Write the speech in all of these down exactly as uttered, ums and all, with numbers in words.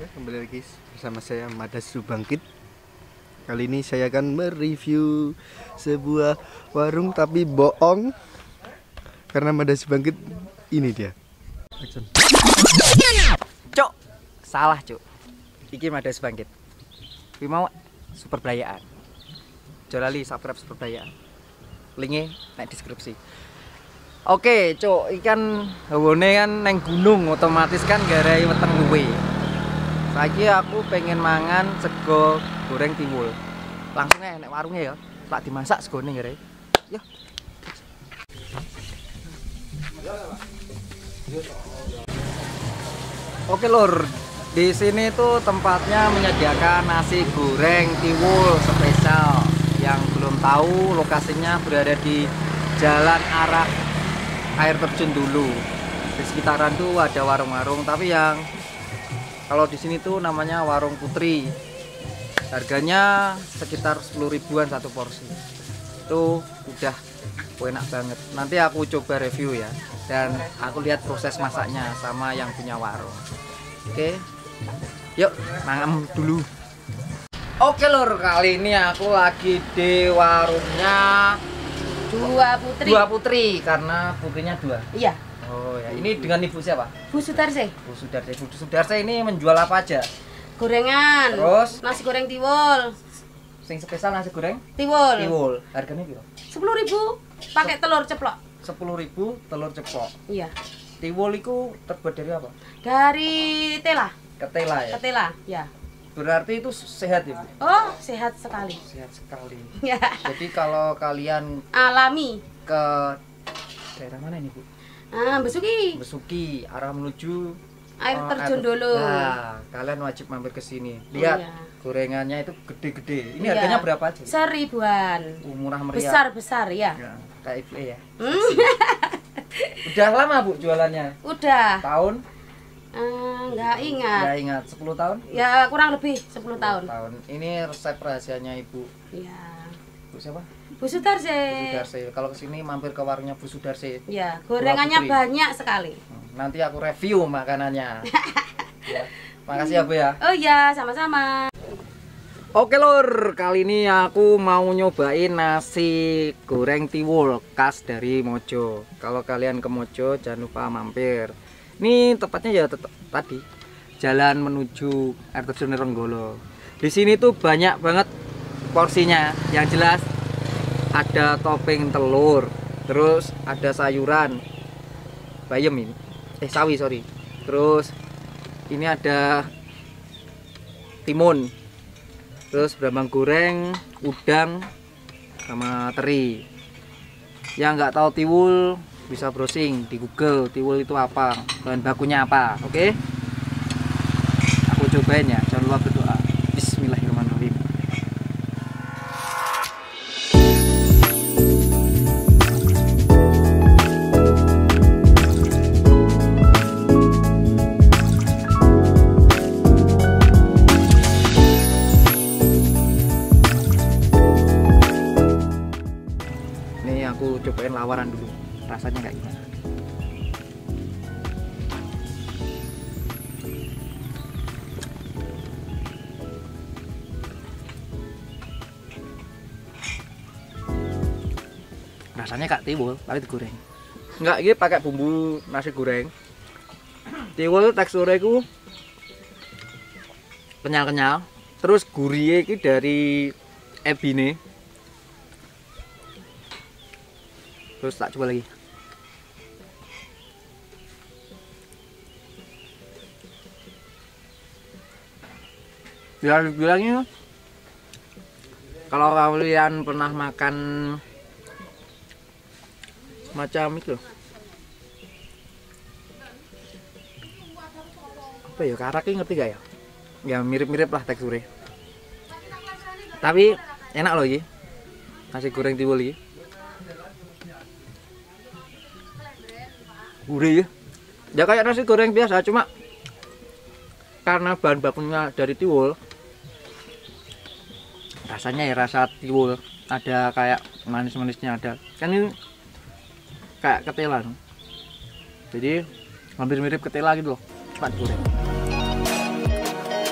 Oke, kembali lagi bersama saya Madasu Bangkit. Kali ini saya akan mereview sebuah warung tapi bohong, karena Madasu Bangkit ini dia. Action. Cuk, salah cuk. Iki Madasu Bangkit. Kuwi mau super belayaan. Jolali subscribe super belayaan. Linknya nek deskripsi. Oke, cuk, ikan hawane kan neng gunung, otomatis kan garai weteng luwe. Saiki aku pengen mangan sego goreng tiwul. Langsung ae nek warungnya ya, tak dimasak segone garai. Yo. Oke lur, di sini tuh tempatnya menyediakan nasi goreng tiwul spesial. Yang belum tahu, lokasinya berada di jalan arah air terjun dulu. Di sekitaran tuh ada warung-warung, tapi yang kalau di sini tuh namanya Warung Putri. Harganya sekitar sepuluh ribuan satu porsi. Itu udah enak banget. Nanti aku coba review ya, dan aku lihat proses masaknya sama yang punya warung. Oke, yuk mangem dulu. Oke lur, kali ini aku lagi di warungnya Dua Putri. Dua Putri, karena putrinya dua. Iya. Oh ya, ini dengan ibu siapa? Bu Sudarse. Bu Sudarse. Bu Sudarse ini menjual apa aja? Gorengan. Terus? Nasi goreng tiwul. Sing spesial nasi goreng Tiwul. tiwul. Harganya berapa? Sepuluh ribu. Pakai telur ceplok. Sepuluh ribu telur ceplok. Iya. Tiwul itu terbuat dari apa? Dari tela. Ketela ya. Ketela. Ya. Berarti itu sehat ya, Bu? Oh, sehat sekali. Sehat sekali. Ya. Jadi kalau kalian Alami. ke daerah mana ini, Bu? Ah, Besuki. Besuki, arah menuju Air uh, terjun air, dulu. Nah, kalian wajib mampir ke sini. Lihat, Iya. gorengannya itu gede-gede. Ini Iya. harganya berapa aja? Seribuan. Uh, murah meriah. Besar-besar ya. Ya, kayak ibu ya. Hmm. Udah lama, Bu, jualannya? Udah. Tahun? Ah, nggak ingat. Nggak ingat. sepuluh tahun? Ya, kurang lebih sepuluh tahun. tahun. Ini resep rahasianya Ibu. Iya. Bu siapa? Bu Sudarse. Bu Sudarse. Kalau kesini mampir ke warungnya Bu Sudarse. Ya, gorengannya Putri. banyak sekali. Nanti aku review makanannya. Ya. Makasih ya, Bu ya. Oh iya, sama-sama. Oke lur, kali ini aku mau nyobain nasi goreng tiwul khas dari Mojo. Kalau kalian ke Mojo jangan lupa mampir. Ini tepatnya ya tetap tadi jalan menuju air terjun Renggolo. Di sini tuh banyak banget porsinya. Yang jelas ada topping telur, terus ada sayuran bayam ini, eh sawi sorry. Terus ini ada timun, terus brambang goreng, udang, sama teri. Yang nggak tahu tiwul bisa browsing di Google, tiwul itu apa, bahan bakunya apa. Oke, aku cobain ya. Jangan lupa berdoa. Bismillahirrahmanirrahim. Ini aku cobain lawaran dulu, rasanya kayak gimana. Rasanya kayak tiwul tapi digoreng. Enggak, ini pakai bumbu nasi goreng. Tiwul teksturnya itu kenyal-kenyal, terus gurihnya ini dari ebine. Terus tak coba lagi. Biar bilangnya, kalau kalian pernah makan macam itu, apa ya, karak ini ngerti gak ya? Ya mirip-mirip lah teksturnya. Tapi enak loh ini, nasi goreng tiwul ini. Gurih ya. Ya kayak nasi goreng biasa, cuma karena bahan bakunya dari tiwul, rasanya ya rasa tiwul, ada kayak manis-manisnya ada. Kan ini kayak ketela, jadi hampir mirip ketela gitu loh. Cepat goreng.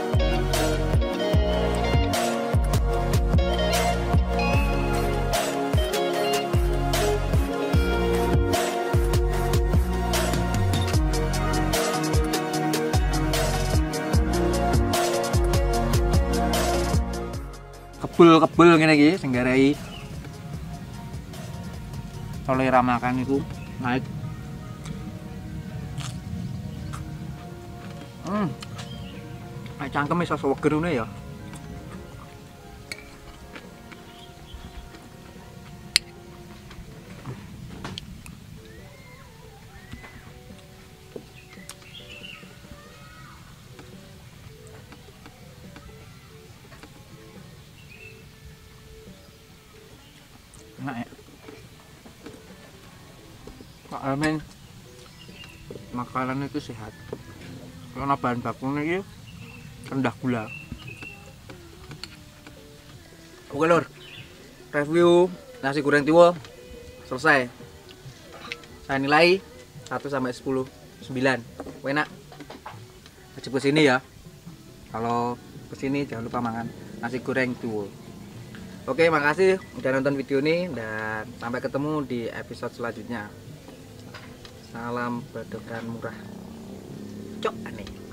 kebul-kebul ngene iki sing garai selera makan itu naik. Hmm. Naik cangkem iso seger ngene ya. Enak ya. Pak Almen makanan itu sehat karena bahan bakunya itu rendah gula. Oke lor, review nasi goreng tiwul selesai. Saya nilai satu sampai sepuluh, sembilan. Enak. Wajib kesini ya. Kalau kesini jangan lupa makan nasi goreng tiwul. Oke, makasih udah nonton video ini dan sampai ketemu di episode selanjutnya. Salam badokan murah. Cok aneh.